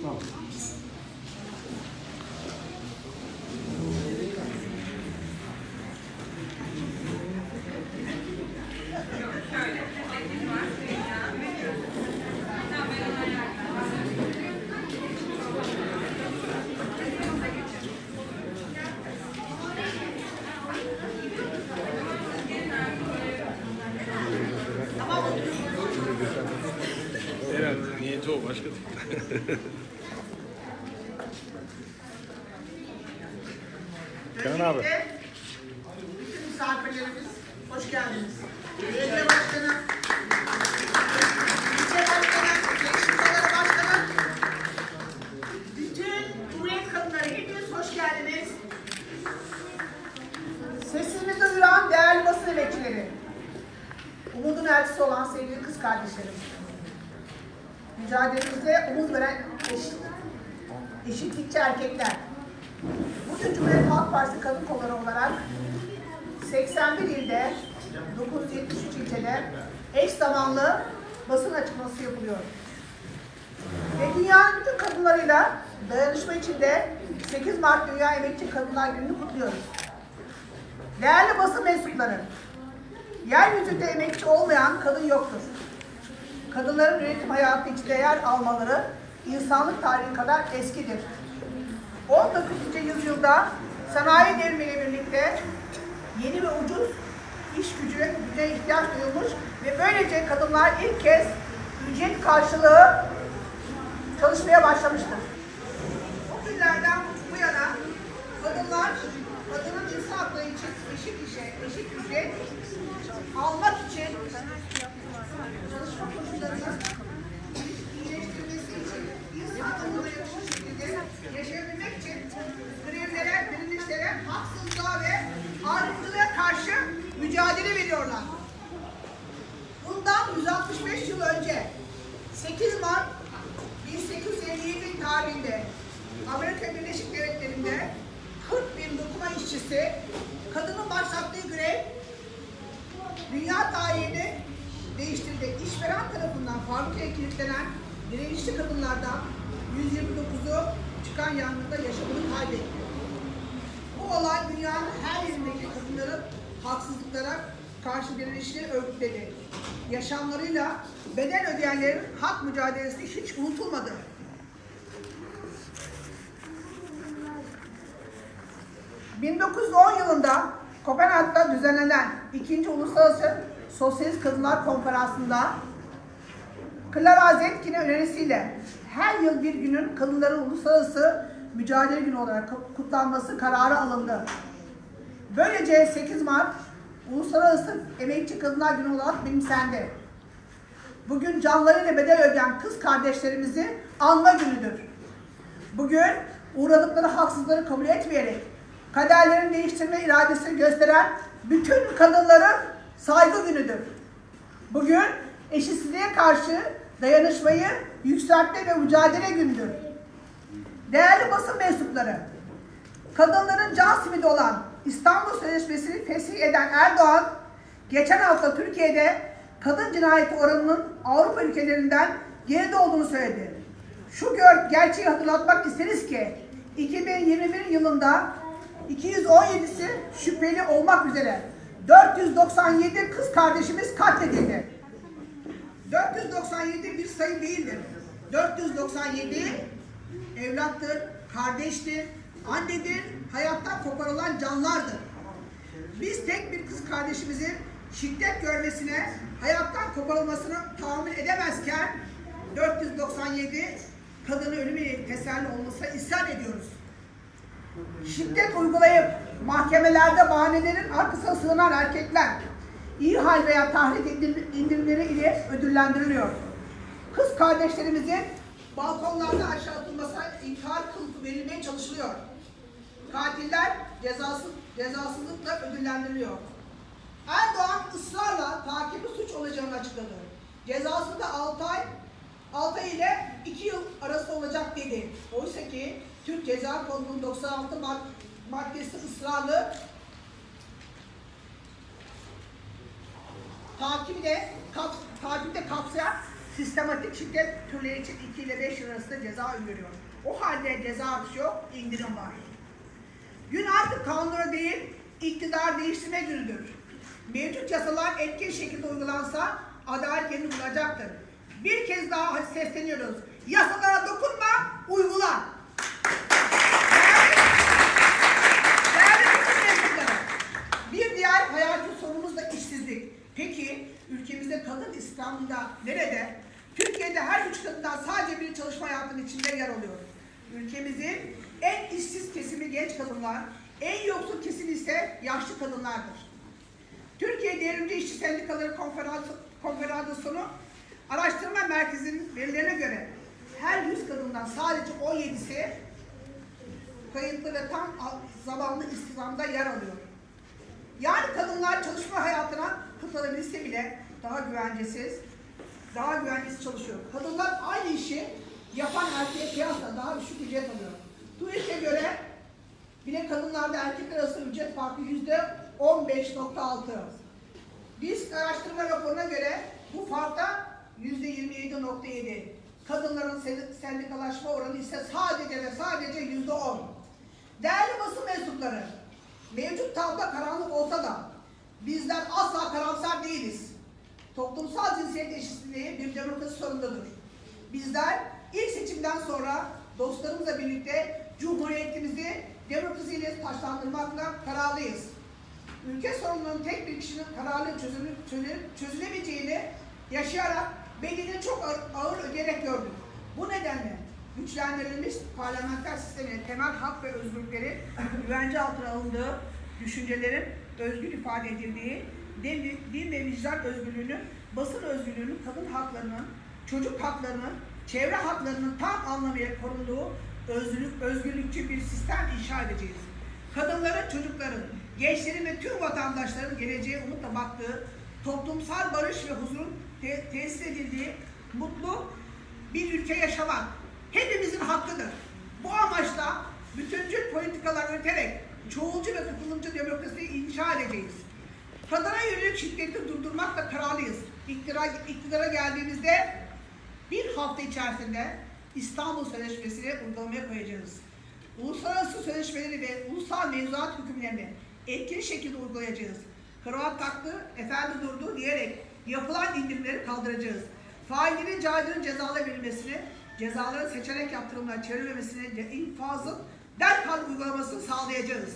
Herhalde niyeti o, başka değil. Kenan abi. Bütün misafirlerimiz hoş geldiniz. Belediye Başkanı, İlçe Başkanı, Gençlik Kolları Başkanı, bütün Cumhuriyet Kadınları hepiniz hoş geldiniz. Sesimizi duyuran değerli basın emekçileri, umudun elçisi olan sevgili kız kardeşlerim, mücadelemizde umut veren eşitlikçi erkekler, bugün Cumhuriyet Halk Partisi Kadın Kolları olarak 81 ilde, 973 ilçede eş zamanlı basın açıklaması yapılıyor. Ve dünyanın bütün kadınlarıyla dayanışma içinde 8 Mart Dünya Emekçi Kadınlar Günü'nü kutluyoruz. Değerli basın mensupları, yeryüzünde emekçi olmayan kadın yoktur. Kadınların üretim hayatı içinde yer almaları insanlık tarihi kadar eskidir. 19. yüzyılda sanayi devrimiyle birlikte yeni ve ucuz iş gücüne ihtiyaç duyulmuş ve böylece kadınlar ilk kez ücret karşılığı çalışmaya başlamıştır. O günlerden bu yana kadınlar, kadının insan hakları için eşit işe, eşit ücret almak için çalışma koşullarını iyileştirmesi için, insan haklarına yakışır şekilde yaşayabilmek için grevlere, direnişlere, haksızlığa ve ayrımcılığa karşı mücadele veriyorlar. Bundan 165 yıl önce 8 Mart 1857 tarihinde Amerika Birleşik Devletleri'nde 40 bin dokuma işçisi kadının başlattığı grev dünya tarihini değiştirdi. İşveren tarafından fabrikaya kilitlenen direnişli kadınlardan 129'u çıkan yangında yaşamını kaybetti. Bu olay dünyanın her yerindeki kadınların haksızlıklara karşı direnişleri örgütledi. Yaşamlarıyla bedel ödeyenlerin hak mücadelesi hiç unutulmadı. ...1910 yılında Kopenhag'da düzenlenen 2. Uluslararası Sosyalist Kadınlar Konferansı'nda Clara Zetkin'in önerisiyle her yıl bir günün kadınların uluslararası mücadele günü olarak kutlanması kararı alındı. Böylece 8 Mart Uluslararası Emekçi Kadınlar Günü olarak benimsendi. Bugün canlarıyla bedel ödeyen kız kardeşlerimizi anma günüdür. Bugün uğradıkları haksızlıkları kabul etmeyerek kaderlerini değiştirme iradesini gösteren bütün kadınların saygı günüdür. Bugün eşitsizliğe karşı dayanışmayı yükseltme ve mücadele günüdür. Değerli basın mensupları, kadınların can simidi olan İstanbul Sözleşmesi'ni fesih eden Erdoğan, geçen hafta Türkiye'de kadın cinayeti oranının Avrupa ülkelerinden geride olduğunu söyledi. Şu gerçeği hatırlatmak isteriz ki 2021 yılında 217'si şüpheli olmak üzere 497 kız kardeşimiz katledildi. 497 bir sayı değildir. 497 evlattır, kardeştir, annedir, hayattan koparılan canlardır. Biz tek bir kız kardeşimizin şiddet görmesine, hayattan koparılmasını tahammül edemezken 497 kadını ölümüyle teselli olmasına isyan ediyoruz. Şiddet uygulayıp mahkemelerde bahanelerin arkasına sığınan erkekler iyi hal veya tahrik indirimleri ile ödüllendiriliyor. Kız kardeşlerimizin balkonlarda aşağı atılmasına intihar kılıfı verilmeye çalışılıyor. Katiller cezasızlıkla ödüllendiriliyor. Erdoğan ısrarla takibi suç olacağını açıkladı. Cezası da 6 ay ile 2 yıl arası olacak dedi. Oysa ki Türk Ceza Kanunu'nun 96 maddesi ısrarlı takipte kapsayan sistematik şiddet türleri için 2 ile 5 yıl arasında ceza öngörüyor. O halde ceza artışı yok, indirim var. Gün artık kanuna değil, iktidar değiştirme günüdür. Mevcut yasalar etkin şekilde uygulansa adalet yerini bulacaktır. Bir kez daha sesleniyoruz. Yasalara dokunma, uygula. Bir diğer hayati sorunumuz da işsizlik. Peki ülkemizde kadın İslam'da nerede? Türkiye'de her 3 kadından sadece biri çalışma hayatının içinde yer alıyor. Ülkemizin en işsiz kesimi genç kadınlar, en yoksul kesimi ise yaşlı kadınlardır. Türkiye Devrimci İşçi Sendikaları Konfederasyonu Araştırma Merkezi'nin verilerine göre her 100 kadından sadece 17'si kayıtlı ve tam zamanlı istihdamda yer alıyor. Yani kadınlar çalışma hayatına katılabilse bile daha güvencesiz çalışıyor. Kadınlar aynı işi yapan erkeğe kıyasla daha düşük ücret alıyor. TÜİK'e göre bile kadınlarda erkekler arasında ücret farkı %15.6. BİSK araştırma raporuna göre bu fark da %27.7. Kadınların sendikalaşma oranı ise sadece ve sadece %10. Değerli basın mensupları, mevcut tablo karanlık olsa da bizler asla karamsar değiliz. Toplumsal cinsiyet eşitliği bir demokrasi sorunudur. Bizler ilk seçimden sonra dostlarımızla birlikte Cumhuriyetimizi demokrasiyle taşlandırmakla kararlıyız. Ülke sorunlarının tek bir kişinin kararlı çözülemeyeceğini yaşayarak bedelini çok ağır ödeyerek gördük. Bu nedenle güçlendirilmiş parlamenter sistemin temel hak ve özgürlükleri güvence altına alındığı, düşüncelerin özgür ifade edildiği, din ve vicdan özgürlüğünün, basın özgürlüğünün, kadın haklarının, çocuk haklarının, çevre haklarının tam anlamıyla korunduğu özgürlükçü bir sistem inşa edeceğiz. Kadınların, çocukların, gençlerin ve tüm vatandaşların geleceğe umutla baktığı, toplumsal barış ve huzurun tesis edildiği mutlu bir ülke yaşamak hepimizin hakkıdır. Bu amaçla bütüncül politikalar üreterek çoğulcu ve katılımcı demokrasiyi inşa edeceğiz. Kadına yönelik şiddeti durdurmakla kararlıyız. İktidara geldiğimizde bir hafta içerisinde İstanbul Sözleşmesi'ni uygulamaya koyacağız. Uluslararası sözleşmeleri ve ulusal mevzuat hükümlerini etkili şekilde uygulayacağız. Kravat taktı, efendi durdu diyerek yapılan indirimleri kaldıracağız. Faillerin caydırın cezalar verilmesini, cezaların seçenek yaptırımlar çevrilmemesini, infazın derhal uygulamasını sağlayacağız.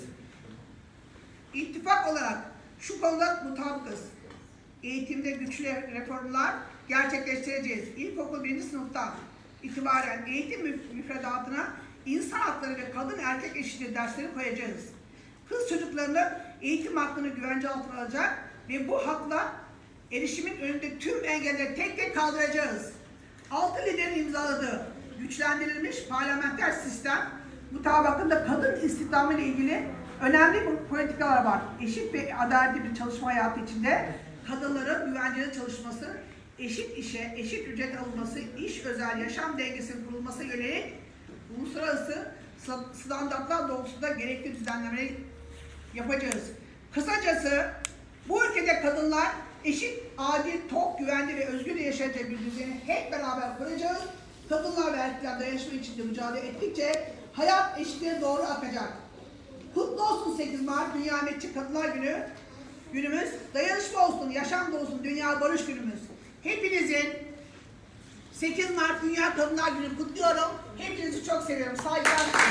İttifak olarak şu konuda mutabıkız. Eğitimde güçlü reformlar gerçekleştireceğiz. İlkokul 1. sınıftan itibaren eğitim müfredatına insan hakları ve kadın erkek eşitliği dersleri koyacağız. Kız çocuklarının eğitim hakkını güvence altına alacak ve bu hakla erişimin önünde tüm engelleri tek tek kaldıracağız. 6 liderin imzaladığı güçlendirilmiş parlamenter sistem mutabakında kadın istihdamı ile ilgili önemli politikalar var. Eşit ve adaletli bir çalışma hayatı içinde kadınların güvenceli çalışması, eşit işe, eşit ücret alınması, iş özel yaşam dengesinin kurulması yönelik uluslararası standartlar doğrultusunda gerekli düzenlemeleri yapacağız. Kısacası bu ülkede kadınlar eşit, adil, tok, güvenli ve özgür yaşayacağı bir düzeni hep beraber kuracağız. Kadınlar ve erkekler dayanışma içinde mücadele ettikçe hayat eşitliğe doğru akacak. Kutlu olsun 8 Mart Dünya Emekçi Kadınlar Günü. Günümüz dayanışma olsun, yaşam olsun, Dünya Barış Günümüz. Hepinizin 8 Mart Dünya Kadınlar Günü kutluyorum. Hepinizi çok seviyorum. Saygılar.